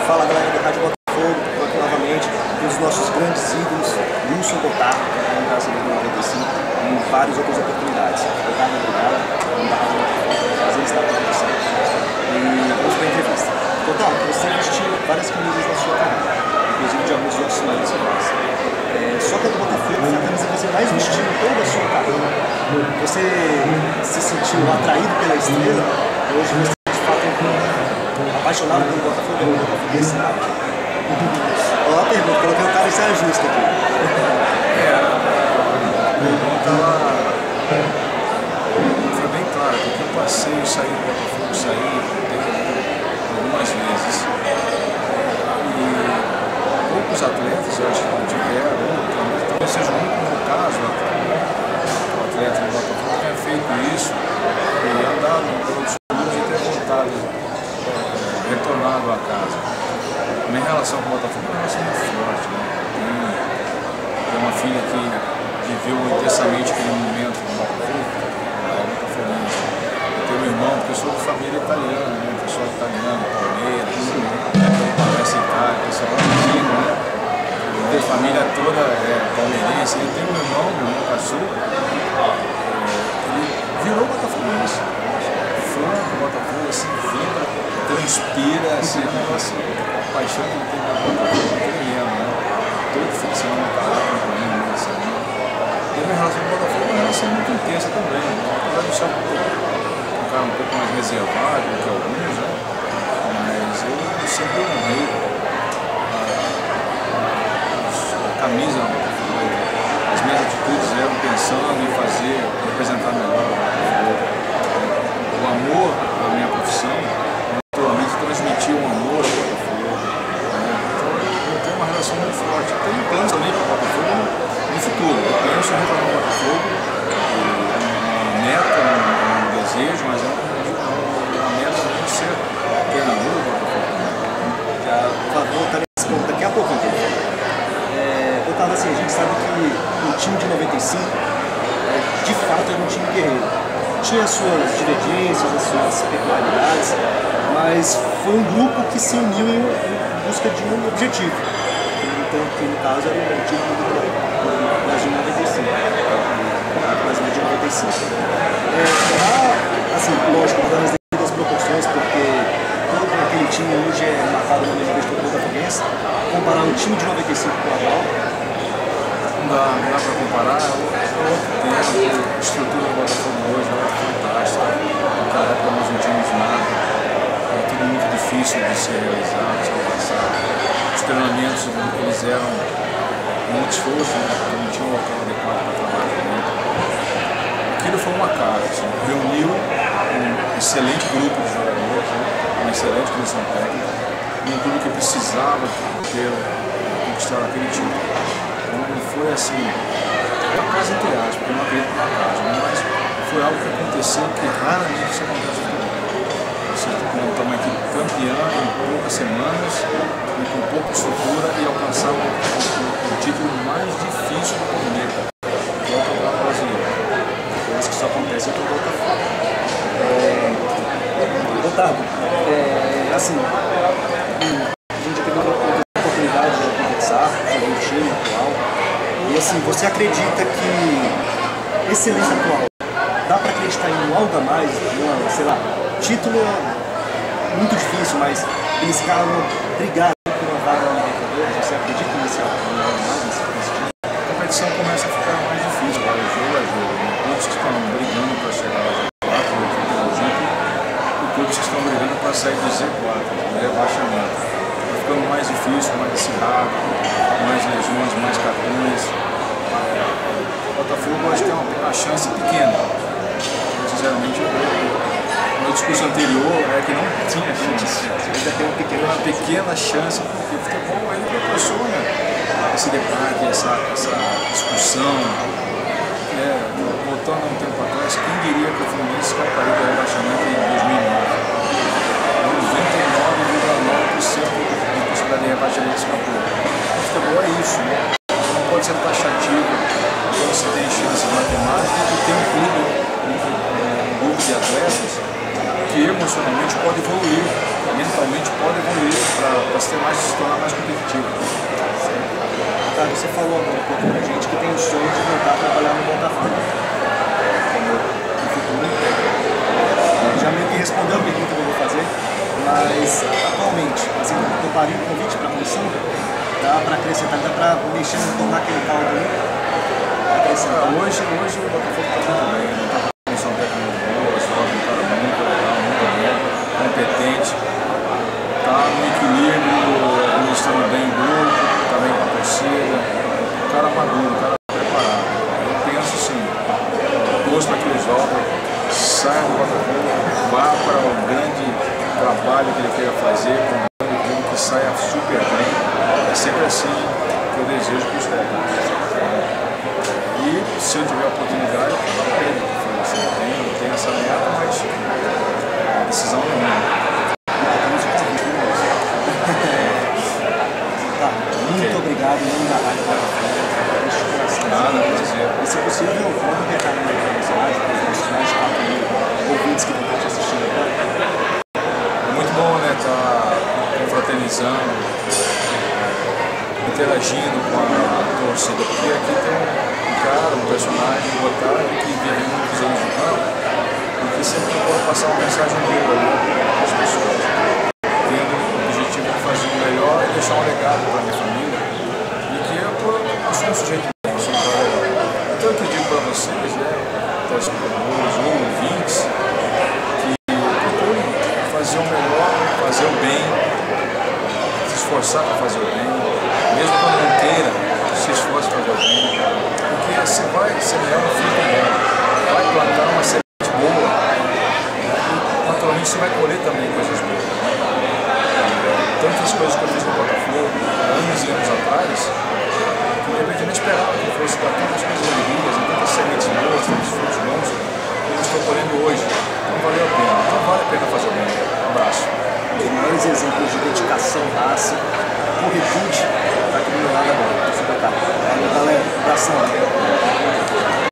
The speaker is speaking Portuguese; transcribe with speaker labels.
Speaker 1: Fala, galera da Rádio Botafogo, estou aqui novamente com os nossos grandes ídolos, Wilson Gotardo, no Brasil de 95, e várias outras oportunidades. Gotardo, obrigado, da Rádio Botafogo, prazer estar com você. E vamos para a entrevista. Gotardo, você vestiu várias camisas na sua carreira, inclusive de alguns nossos maiores rivais. Só que a do Botafogo foi a camisa que você mais vestiu em toda a sua carreira. Você se sentiu atraído pela estrela, hoje você de fato apaixonado pelo Botafogo, pelo Botafogo, sabe? Olha a pergunta, coloquei o cara em saia justa aqui.
Speaker 2: A pergunta ela foi bem clara, porque eu passei, eu saí do Botafogo, algumas vezes. E poucos atletas, eu acho que não tiveram, talvez seja o único caso, o atleta do Botafogo tenha feito isso e andado pelos clubes e ter voltado, retornado a casa. A minha relação com o Botafogo é uma relação muito forte, né? Tem uma filha que viveu intensamente aquele momento no Botafogo, botafoguense. Eu tenho um irmão, porque eu sou de família italiana, né? Pessoal italiano, Palmeiras, Palmeiras Itália, pessoal latino, né? Minha família toda é palmeirense. E tem um irmão caçula, ele virou botafoguense. Fã do Botafogo, assim, vibra, transpira, assim, é um negócio, a paixão que ele tem pelo Botafogo é tremendo, né? Todo fim de semana tá lá comigo, assim. E a minha relação com o Botafogo é uma relação muito intensa também, né? Apesar de ser um cara um pouco mais reservado do que alguns, né? Mas eu sempre honrei a camisa do Botafogo. As minhas atitudes eram pensando em fazer, representar melhor o Botafogo. O amor à minha profissão, naturalmente, transmitiu um amor ao Botafogo. Então eu tenho uma relação muito forte. Eu tenho planos também para o Botafogo no futuro. Eu penso em retornar ao Botafogo, uma meta, um desejo, mas é uma meta de ser treinador do Botafogo.
Speaker 1: Já vou estar nesse ponto daqui a pouco, então. Gotardo, assim, a gente sabe que o time de 95, de fato, era um time guerreiro. Tinha as suas divergências, as suas peculiaridades, mas foi um grupo que se uniu em busca de um objetivo. Então, que no caso era o time do Brasil 95. Brasil de 95. Assim, lógico, dando as devidas proporções, porque todo aquele time hoje é marcado no mesmo pelo Botafoguense. Comparar o time de 95 com o atual.
Speaker 2: Não dá para comparar, é outro tempo, a estrutura do Botafogo hoje é fantástica. Naquela época nós não tínhamos nada, era tudo muito difícil de ser realizado, de ser alcançado. Os treinamentos eles eram muito esforço, né? Não tinha um local adequado para trabalhar dentro. Aquilo foi uma casa, assim, reuniu um excelente grupo de jogadores, né? Uma excelente comissão técnica, um clube que precisava ter conquistado aquele título. Então não foi assim, uma casa entre aspas, porque eu não acredito na casa, mas foi algo que aconteceu que raramente isso acontece no mundo. Você montar uma equipe campeã em poucas semanas e com pouca estrutura e alcançar o título mais difícil do torneio, que é o Campeonato Brasileiro.
Speaker 1: Eu acho que isso acontece em todo o Botafogo. Gotardo, assim, a gente teve a oportunidade de conversar sobre o time atual. E assim, você acredita que esse elenco atual dá para acreditar em algo a mais? Sei lá, título é muito difícil, mas eles ficaram brigados por uma vaga na Libertadores. Você acredita nesse algo a mais nesse time?
Speaker 2: A competição começa a ficar mais difícil, agora jogo a jogo. Clubes que estão brigando para chegar ao G4, e clubes que estão brigando para sair do Z4, do rebaixamento. Está ficando mais difícil, mais acirrado, mais lesões, mais cartões. O Botafogo acho que tem uma chance pequena. Sinceramente, o meu discurso anterior é que não tinha chance.
Speaker 1: Ainda tem
Speaker 2: uma pequena chance, porque o futebol ele proporciona esse debate, essa discussão. Voltando há um tempo atrás, quem diria que o Fluminense escaparia do rebaixamento em 2009? 99,9% de possibilidade de rebaixamento escapou. O futebol é isso, né? Não pode ser taxativo quando se tem chance matemática e tem um clube, um grupo de atletas que emocionalmente pode evoluir, mentalmente pode evoluir para para se tornar mais competitivo.
Speaker 1: Tá, você falou agora um pouco pra gente que tem o sonho de voltar a trabalhar no Botafogo no futuro. Já meio que respondeu a pergunta que eu vou fazer, mas atualmente, assim, toparia um convite para a comissão? Dá para acrescentar, dá para mexer, tornar aquele caldo ali?
Speaker 2: Hoje o Botafogo está muito bem, né? Tá com uma comissão técnica boa, o Jorge é um cara muito legal, muito bom, competente, está no equilíbrio, administrando bem o grupo, está bem com a torcida, um cara maduro, um cara preparado. Eu penso assim, torço para que o Jorge saia do Botafogo, vá para o grande trabalho que ele queira fazer, com um grande clube que saia super bem. É sempre assim que eu desejo para os técnicos. E se eu tiver a oportunidade, eu vou para ele. Eu tenho essa meta, mas a decisão é minha.
Speaker 1: Tá, muito obrigado, em nome da Rádio Botafogo.
Speaker 2: Nada, prazer.
Speaker 1: E se possível, vamos pegar no meu personagem, para os nossos mais de 4.000 ouvintes que estão te assistindo agora.
Speaker 2: É muito bom, né, estar confraternizando, interagindo com a torcida, porque aqui tem um cara, um personagem, um Otávio que vive muitos anos no campo e que sempre pode passar uma mensagem boa, né, para as pessoas, tendo o objetivo de fazer o melhor e deixar um legado para a minha família e que eu sou um sujeito bom, sou um cara legal. Então eu digo para vocês, né, telespectadores ou ouvintes, que procurem fazer o melhor, fazer o bem, se esforçar para fazer o bem, mesmo quando não queira, se esforce para fazer o bem, porque você vai semear um fruto bom, vai plantar uma semente boa, e naturalmente você vai colher também coisas boas. Tantas coisas que eu fiz no Botafogo, anos e anos atrás, que de repente eu não esperava que fosse dar tantas coisas alegrias, tantas sementes boas, tantos frutos bons, que eu estou colhendo hoje. Então valeu a pena, então vale a pena fazer o bem. Um abraço.
Speaker 1: Os maiores exemplos de dedicação, raça, corretude, tá aqui do meu lado agora. Valeu, galera. Abração.